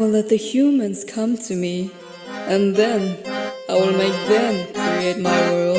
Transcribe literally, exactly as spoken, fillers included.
will let the humans come to me, and then I will make them create my world.